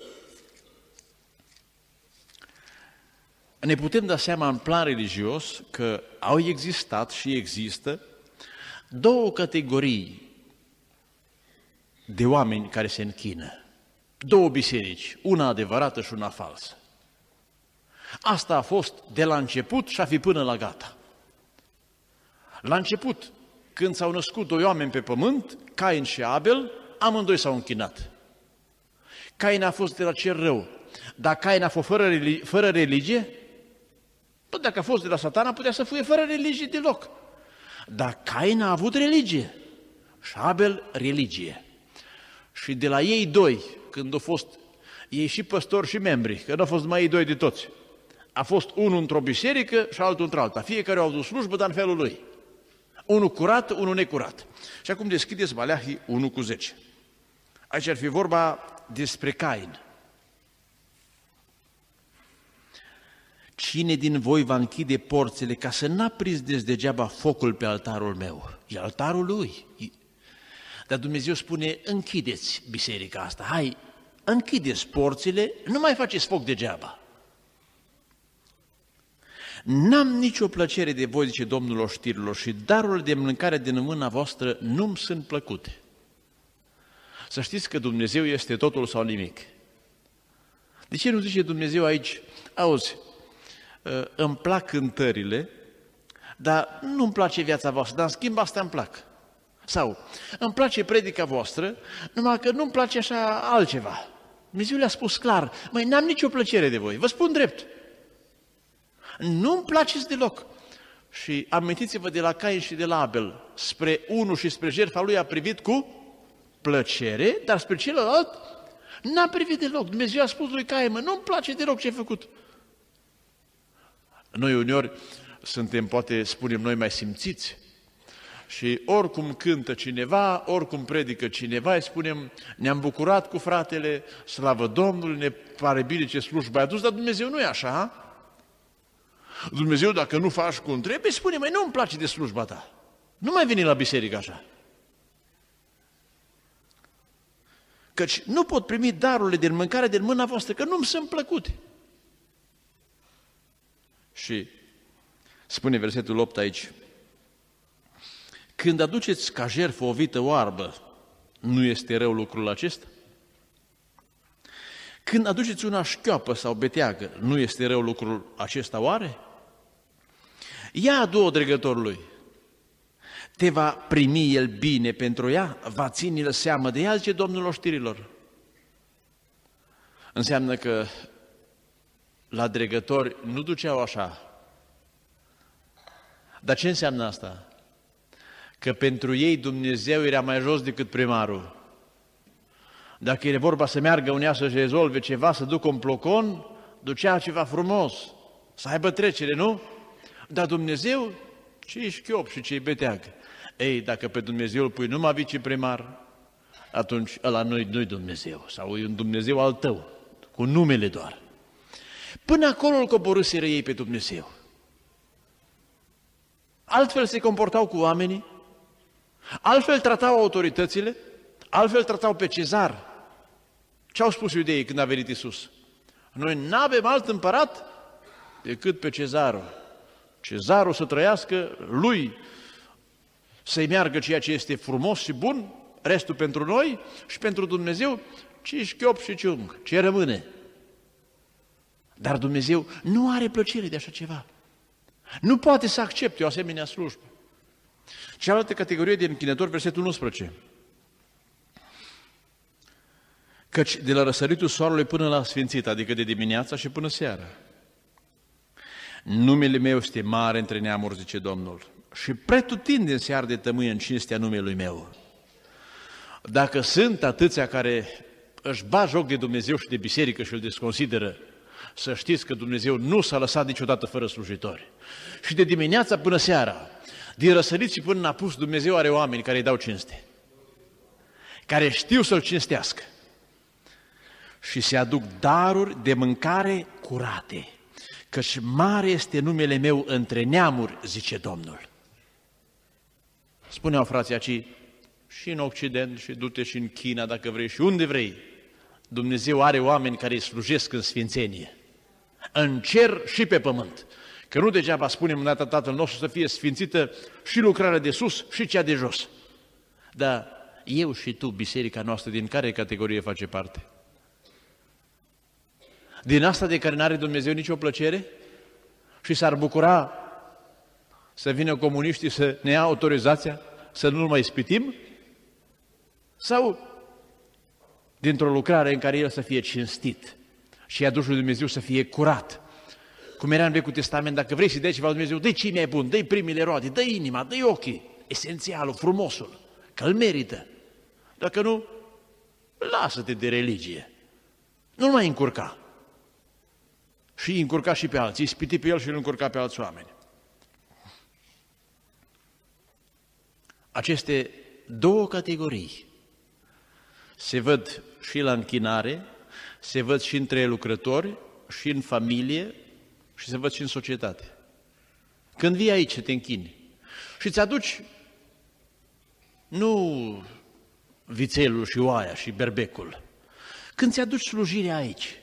Speaker 1: ne putem da seama în plan religios că au existat și există două categorii de oameni care se închină. Două biserici, una adevărată și una falsă. Asta a fost de la început și a fi până la gata. La început, când s-au născut doi oameni pe pământ, Cain și Abel, amândoi s-au închinat. Cain a fost de la cer rău, dar Cain a fost fără, religi- fără religie? Păi dacă a fost de la Satana, putea să fie fără religie deloc. Dar Cain a avut religie și Abel religie. Și de la ei doi, când au fost ei și păstori și membri, că nu au fost numai ei doi de toți, a fost unul într-o biserică și altul într-alta. Fiecare au adus slujbă, dar în felul lui. Unul curat, unul necurat. Și acum deschideți Maleahi unu cu zece. Aici ar fi vorba despre Cain. Cine din voi va închide porțile ca să n-aprindeți degeaba focul pe altarul meu? E altarul lui. Dar Dumnezeu spune, închideți biserica asta, hai, închideți porțile, nu mai faceți foc degeaba. N-am nicio plăcere de voi, zice Domnul oștirilor, și darurile de mâncare din mâna voastră nu-mi sunt plăcute. Să știți că Dumnezeu este totul sau nimic. De ce nu zice Dumnezeu aici, auzi, îmi plac cântările, dar nu-mi place viața voastră, dar în schimb asta îmi plac. Sau, îmi place predica voastră, numai că nu-mi place așa altceva. Dumnezeu le-a spus clar, măi, n-am nicio plăcere de voi, vă spun drept. Nu-mi placeți deloc. Și amintiți-vă de la Cain și de la Abel, spre unul și spre jertfa lui a privit cu plăcere, dar spre celălalt n-a privit deloc. Dumnezeu a spus lui Cain, mă, nu-mi place deloc ce ai făcut. Noi uneori suntem, poate spunem noi, mai simțiți și oricum cântă cineva, oricum predică cineva, îi spunem, ne-am bucurat cu fratele, slavă Domnului, ne pare bine ce slujbă ai adus, dar Dumnezeu nu e așa. Dumnezeu, dacă nu faci cum trebuie, spune, mai nu-mi place de slujba ta. Nu mai veni la biserică așa. Căci nu pot primi darurile din mâncare din mâna voastră, că nu-mi sunt plăcute. Și spune versetul opt aici, când aduceți ca jertfă o vită oarbă, nu este rău lucrul acesta? Când aduceți una șchioapă sau beteagă, nu este rău lucrul acesta oare? Ia adu-o dregătorului. Te va primi el bine pentru ea? Va ține-l seamă de ea, zice Domnul oștirilor. Înseamnă că la dregători nu duceau așa. Dar ce înseamnă asta? Că pentru ei Dumnezeu era mai jos decât primarul. Dacă era vorba să meargă unea să-și rezolve ceva, să ducă un plocon, ducea ceva frumos, să aibă trecere, nu? Dar Dumnezeu, ce-i șchiop și ce-i beteagă? Ei, dacă pe Dumnezeu îl pui numai viceprimar, atunci ăla nu-i, nu-i Dumnezeu, sau e un Dumnezeu al tău, cu numele doar. Până acolo îl coborâseră ei pe Dumnezeu. Altfel se comportau cu oamenii, altfel tratau autoritățile, altfel tratau pe Cezar. Ce au spus iudeii când a venit Iisus? Noi n-avem alt împărat decât pe Cezarul. Cezarul să trăiască, lui să-i meargă ceea ce este frumos și bun, restul pentru noi și pentru Dumnezeu, ce șchiop și ciung, ce rămâne. Dar Dumnezeu nu are plăcere de așa ceva. Nu poate să accepte o asemenea slujbă. Cealaltă categorie de închinători, versetul unsprezece. Căci de la răsăritul soarelui până la sfințit, adică de dimineața și până seara, numele meu este mare între neamuri, zice Domnul, și pretutindeni se arde tămâie în cinstea numelui meu. Dacă sunt atâția care își bat joc de Dumnezeu și de biserică și îl desconsideră, să știți că Dumnezeu nu s-a lăsat niciodată fără slujitori. Și de dimineața până seara, din răsărit și până în apus, Dumnezeu are oameni care îi dau cinste, care știu să-L cinstească și se aduc daruri de mâncare curate, căci mare este numele meu între neamuri, zice Domnul. Spuneau frații aici, și în Occident, și du-te și în China, dacă vrei, și unde vrei, Dumnezeu are oameni care îi slujesc în sfințenie, în cer și pe pământ. Că nu degeaba spunem în data Tatăl nostru să fie sfințită și lucrarea de sus și cea de jos. Dar eu și tu, biserica noastră, din care categorie face parte? Din asta de care n-are Dumnezeu nicio plăcere? Și s-ar bucura să vină comuniștii să ne ia autorizația să nu-L mai ispitim? Sau dintr-o lucrare în care El să fie cinstit și aduși lui Dumnezeu să fie curat? Cum era în Vechiul Testament, dacă vrei să dai ceva lui Dumnezeu, dă-i ce mai bun, dă-i primele roade, dă-i inima, dă-i ochii, esențialul, frumosul, că îl merită. Dacă nu, lasă-te de religie. Nu-l mai încurca. Și îi încurca și pe alții, ispiti pe el și îl încurca pe alți oameni. Aceste două categorii se văd și la închinare, se văd și între lucrători, și în familie, și se văd și în societate. Când vii aici să te închini și îți aduci nu vițelul și oaia și berbecul, când ți aduci slujirea aici,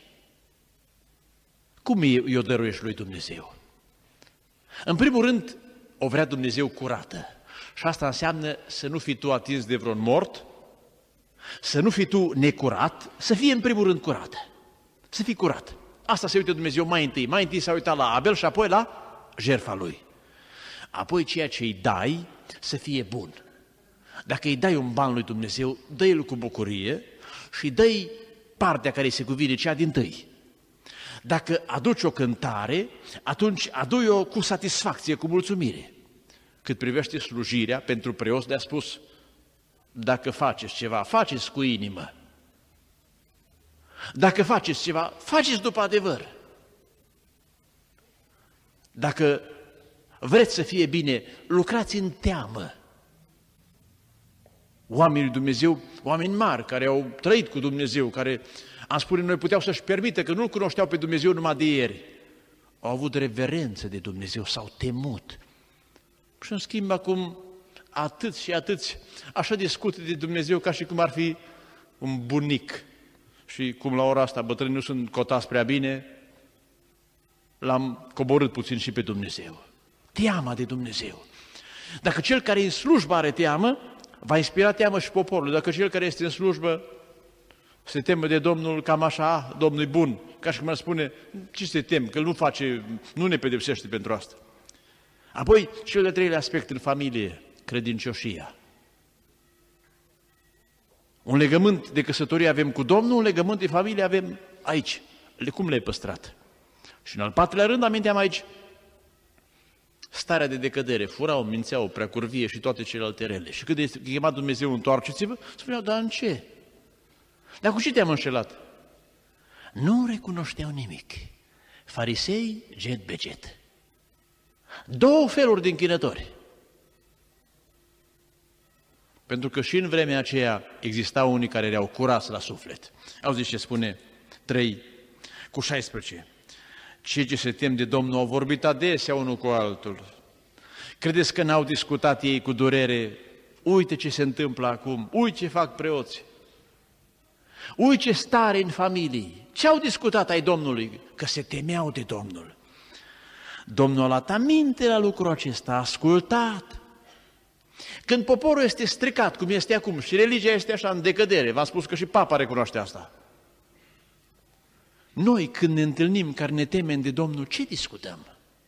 Speaker 1: cum i-o dăruiești lui Dumnezeu? În primul rând, o vrea Dumnezeu curată. Și asta înseamnă să nu fii tu atins de vreun mort, să nu fii tu necurat, să fie în primul rând curată. Să fii curat. Asta se uită Dumnezeu mai întâi. Mai întâi s-a uitat la Abel și apoi la jertfa lui. Apoi ceea ce îi dai să fie bun. Dacă îi dai un ban lui Dumnezeu, dă-i-l cu bucurie și dă-i partea care îi se cuvine, cea dintâi. Dacă aduci o cântare, atunci adu-i-o cu satisfacție, cu mulțumire. Cât privește slujirea, pentru preoți le-a spus, dacă faceți ceva, faceți cu inimă. Dacă faceți ceva, faceți după adevăr. Dacă vreți să fie bine, lucrați în teamă. Oamenii lui Dumnezeu, oameni mari care au trăit cu Dumnezeu, care, am spune noi, puteau să-și permită că nu-L cunoșteau pe Dumnezeu numai de ieri, au avut reverență de Dumnezeu, s-au temut. Și în schimb acum atâți și atâți așa discută de Dumnezeu ca și cum ar fi un bunic. Și cum la ora asta bătrânii nu sunt cotați prea bine, l-am coborât puțin și pe Dumnezeu. Teama de Dumnezeu. Dacă cel care e în slujbă are teamă, va inspira teamă și poporul. Dacă cel care este în slujbă se teme de Domnul cam așa, Domnul e bun, ca și cum ar spune, ce se tem, că nu face, nu ne pedepsește pentru asta. Apoi, cel de-al treilea aspect în familie, credincioșia. Un legământ de căsătorie avem cu Domnul, un legământ de familie avem aici. Cum le-ai păstrat? Și în al patrulea rând aminteam aici starea de decădere, furau, mințeau, preacurvie și toate celelalte rele. Și când este chemat Dumnezeu, întoarceți-vă, spuneau, dar în ce? Dar cu ce te-am înșelat? Nu recunoșteau nimic. Farisei, jet beget. Două feluri de închinători. Pentru că și în vremea aceea existau unii care erau curați la suflet. Auziți ce spune trei cu șaisprezece. Cei ce se tem de Domnul au vorbit adesea unul cu altul. Credeți că n-au discutat ei cu durere? Uite ce se întâmplă acum, uite ce fac preoții. Uite ce stare în familii. Ce au discutat ai Domnului? Că se temeau de Domnul. Domnul a luat aminte la lucrul acesta, a ascultat. Când poporul este stricat, cum este acum, și religia este așa în decădere, v-am spus că și Papa recunoaște asta. Noi, când ne întâlnim, care ne temem de Domnul, ce discutăm?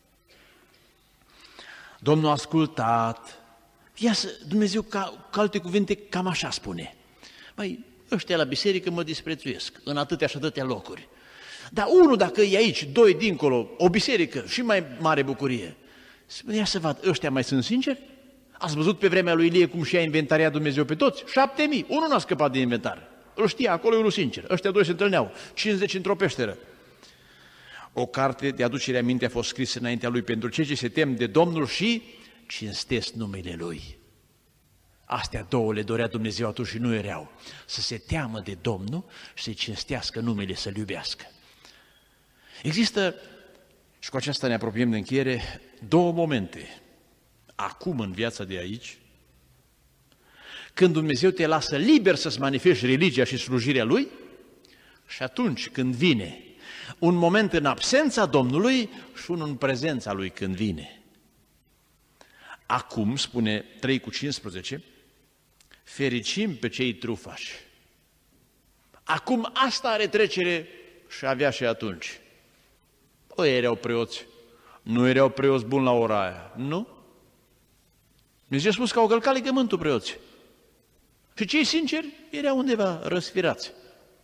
Speaker 1: Domnul a ascultat. Ia să, Dumnezeu, ca, ca alte cuvinte, cam așa spune. Măi, ăștia la biserică mă disprețuiesc, în atâtea și atâtea locuri. Dar unul, dacă e aici, doi dincolo, o biserică, și mai mare bucurie. Ia să vad, ăștia mai sunt sinceri? Ați văzut pe vremea lui Ilie cum și-a inventariat Dumnezeu pe toți? Șapte mii, unul n-a scăpat de inventar. Îl știa, acolo e unul sincer. Ăștia doi se întâlneau, cincizeci într-o peșteră. O carte de aducere aminte a fost scrisă înaintea lui pentru cei ce se tem de Domnul și cinstesc numele Lui. Astea două le dorea Dumnezeu atunci și nu erau. Să se teamă de Domnul și să-i cinstească numele, să-L iubească. Există, și cu aceasta ne apropiem de încheiere, două momente, acum în viața de aici, când Dumnezeu te lasă liber să-ți manifesti religia și slujirea Lui, și atunci când vine un moment în absența Domnului și unul în prezența Lui când vine. Acum, spune trei cu cincisprezece, fericim pe cei trufași. Acum asta are trecere și avea și atunci. O, erau preoți, nu erau preoți buni la ora aia, nu? Dumnezeu a spus că au călcat legământul preoții. Și cei sinceri erau undeva răsfirați.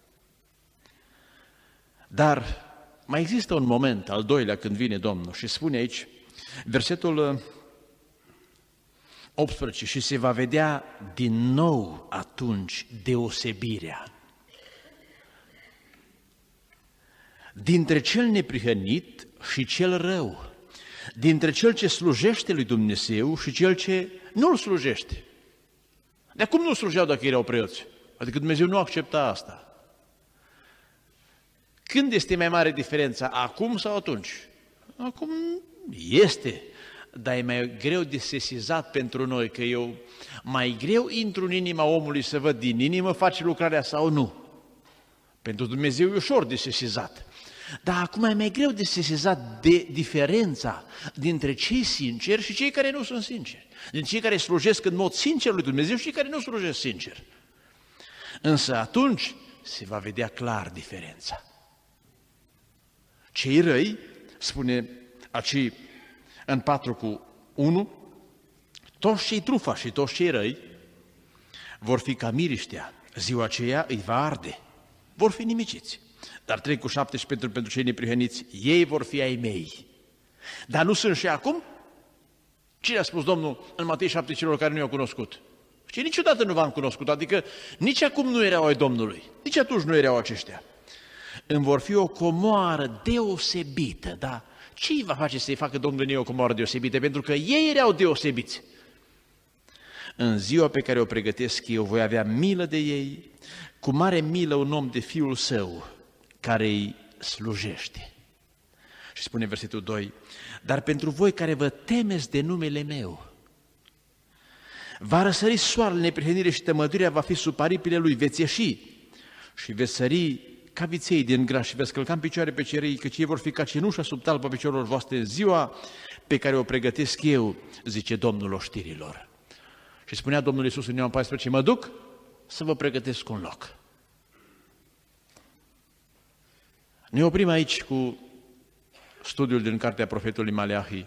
Speaker 1: Dar mai există un moment, al doilea, când vine Domnul și spune aici, versetul optsprezece, și se va vedea din nou atunci deosebirea dintre cel neprihănit și cel rău, dintre cel ce slujește lui Dumnezeu și cel ce nu-L slujește. De cum nu slujeau dacă erau preoți? Adică Dumnezeu nu accepta asta. Când este mai mare diferența? Acum sau atunci? Acum este, dar e mai greu de sesizat pentru noi, că eu mai greu intru în inima omului să văd din inimă face lucrarea sau nu. Pentru Dumnezeu e ușor de sesizat. Dar acum e mai greu de sesizat de diferența dintre cei sinceri și cei care nu sunt sinceri. Dintre cei care slujesc în mod sincer lui Dumnezeu și cei care nu slujesc sincer. Însă atunci se va vedea clar diferența. Cei răi, spune aici în patru cu unu, toți cei trufași și toți cei răi vor fi ca miriștea, ziua aceea îi va arde, vor fi nimiciți. Dar trei cu șaptesprezece pentru, pentru cei neprihăniți, ei vor fi ai mei. Dar nu sunt și acum? Cine a spus Domnul în Matei șapte celor care nu i-au cunoscut? Și niciodată nu v-am cunoscut, adică nici acum nu erau ai Domnului, nici atunci nu erau aceștia. Îmi vor fi o comoară deosebită, dar Ce îi va face să-i facă Domnul în ei o comoară deosebită? Pentru că ei erau deosebiți. În ziua pe care o pregătesc eu, voi avea milă de ei, cu mare milă un om de fiul său, care îi slujește. Și spune versetul doi, dar pentru voi care vă temeți de numele meu, va răsări soarele neprihănire și tămăduirea va fi sub aripile lui, veți ieși și veți sări ca viței din graș și veți călca în picioare pe cerei, căci ei vor fi ca cenușa sub talpa piciorilor voastre în ziua pe care o pregătesc eu, zice Domnul oștirilor. Și spunea Domnul Iisus în Ioan paisprezece, mă duc să vă pregătesc un loc. Ne oprim aici cu studiul din cartea profetului Maleahi,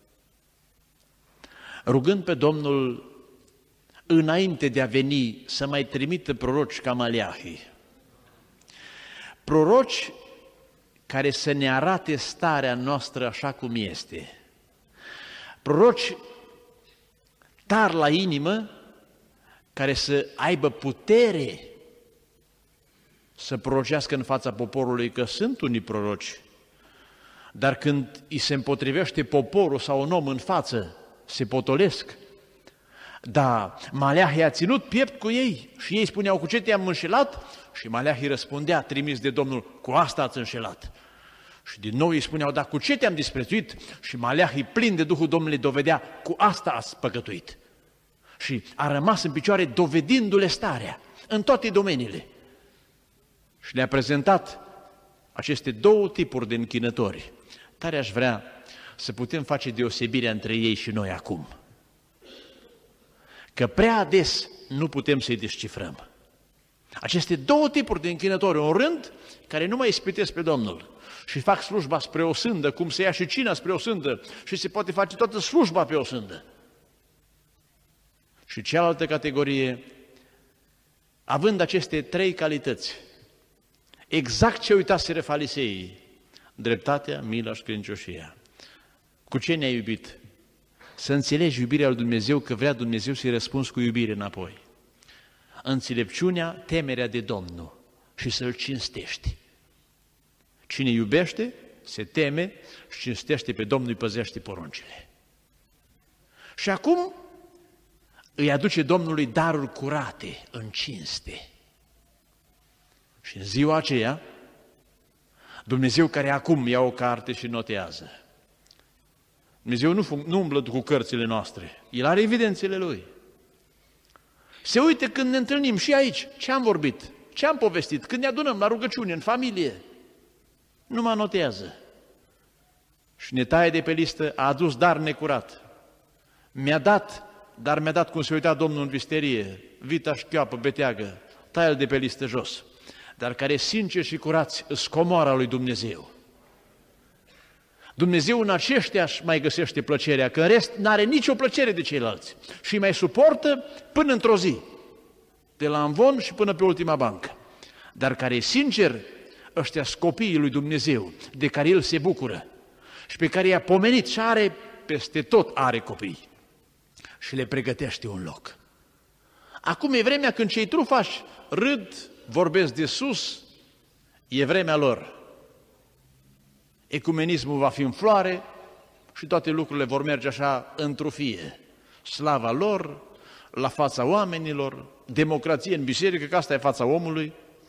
Speaker 1: rugând pe Domnul înainte de a veni să mai trimită proroci ca Maleahi. Proroci care să ne arate starea noastră așa cum este. Proroci tari la inimă, care să aibă putere să prorocească în fața poporului, că sunt unii proroci, dar când îi se împotrivește poporul sau un om în față, se potolesc. Dar Maleahi a ținut piept cu ei și ei spuneau, cu ce te-am înșelat? Și Maleahi răspundea, trimis de Domnul, cu asta ați înșelat. Și din nou îi spuneau, dar cu ce te-am disprețuit? Și Maleahi, plin de Duhul Domnului, dovedea, cu asta ați păcătuit. Și a rămas în picioare dovedindu-le starea în toate domeniile. Și le-a prezentat aceste două tipuri de închinători. Tare aș vrea să putem face deosebirea între ei și noi acum. Că prea ades nu putem să-i descifrăm. Aceste două tipuri de închinători, un rând care nu mai ispitesc pe Domnul și fac slujba spre o sândă, cum se ia și cina spre o sândă și se poate face toată slujba pe o sândă. Și cealaltă categorie, având aceste trei calități, exact ce uitaseră fariseii, dreptatea, mila și credincioșia. Cu ce ne-a iubit? Să înțelegi iubirea lui Dumnezeu, că vrea Dumnezeu să-i răspunzi cu iubire înapoi. Înțelepciunea, temerea de Domnul și să-L cinstești. Cine iubește, se teme și cinstește pe Domnul, îi păzește poruncile. Și acum îi aduce Domnului daruri curate, în cinste. Și în ziua aceea, Dumnezeu care acum ia o carte și notează. Dumnezeu nu, nu umblă cu cărțile noastre, El are evidențele Lui. Se uite când ne întâlnim și aici, ce am vorbit, ce am povestit, când ne adunăm la rugăciune, în familie, nu mă notează. Și ne taie de pe listă, a adus dar necurat. Mi-a dat, dar mi-a dat cum se uita Domnul în visterie, vita șchioapă, beteagă, taie-l de pe listă jos. Dar care sincer și curați îs comoara lui Dumnezeu. Dumnezeu în aceștia își mai găsește plăcerea, că în rest n-are nicio plăcere de ceilalți și mai suportă până într-o zi, de la amvon și până pe ultima bancă. Dar care e sincer, ăștia sunt copiii lui Dumnezeu, de care El se bucură și pe care i-a pomenit și are, peste tot are copii și le pregătește un loc. Acum e vremea când cei trufași râd, vorbesc de sus, e vremea lor. Ecumenismul va fi în floare și toate lucrurile vor merge așa într-o fie. Slava lor, la fața oamenilor, democrație în biserică, că asta e fața omului,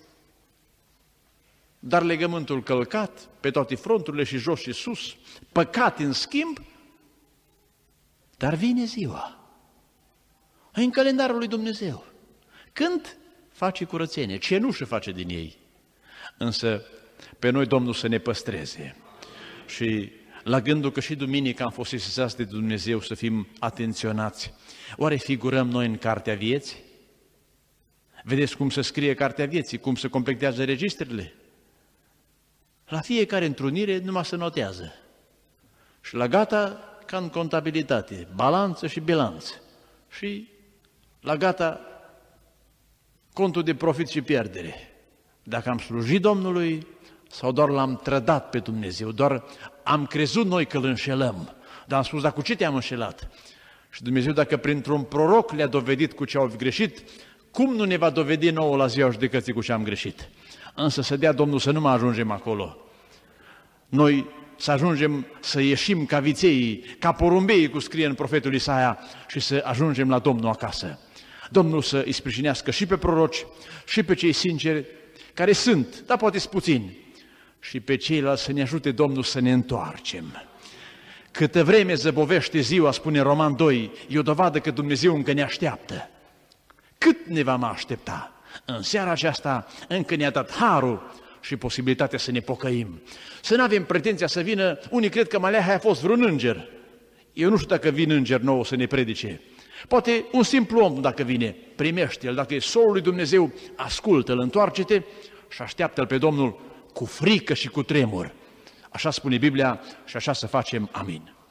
Speaker 1: dar legământul călcat pe toate fronturile și jos și sus, păcat în schimb, dar vine ziua. În calendarul lui Dumnezeu. Când face curățenie, cenușă face din ei. Însă pe noi Domnul să ne păstreze. Și la gândul că și duminică am fost sesizați de Dumnezeu să fim atenționați, oare figurăm noi în Cartea Vieții? Vedeți cum se scrie Cartea Vieții, cum se completează registrele? La fiecare întrunire numai se notează. Și la gata, ca în contabilitate, balanță și bilanț. Și la gata, contul de profit și pierdere. Dacă am slujit Domnului sau doar l-am trădat pe Dumnezeu, doar am crezut noi că îl înșelăm, dar am spus, dar cu ce te-am înșelat? Și Dumnezeu, dacă printr-un proroc le-a dovedit cu ce au greșit, cum nu ne va dovedi nouă la ziua judecății cu ce am greșit? Însă să dea Domnul să nu mai ajungem acolo. Noi
Speaker 2: să ajungem să ieșim ca vițeii, ca porumbeii, cum scrie în profetul Isaia, și să ajungem la Domnul acasă. Domnul să îi sprijinească și pe proroci, și pe cei sinceri, care sunt, dar poate sunt puțini, și pe ceilalți să ne ajute Domnul să ne întoarcem. Câtă vreme zăbovește ziua, spune Roman doi, e o dovadă că Dumnezeu încă ne așteaptă. Cât ne va mai aștepta? În seara aceasta încă ne-a dat harul și posibilitatea să ne pocăim. Să nu avem pretenția să vină, unii cred că Maleahia a fost vreun înger. Eu nu știu dacă vin înger nou să ne predice. Poate un simplu om dacă vine, primește-l, dacă e solul lui Dumnezeu, ascultă-l, întoarce-te și așteaptă-l pe Domnul cu frică și cu tremur. Așa spune Biblia și așa să facem. Amin.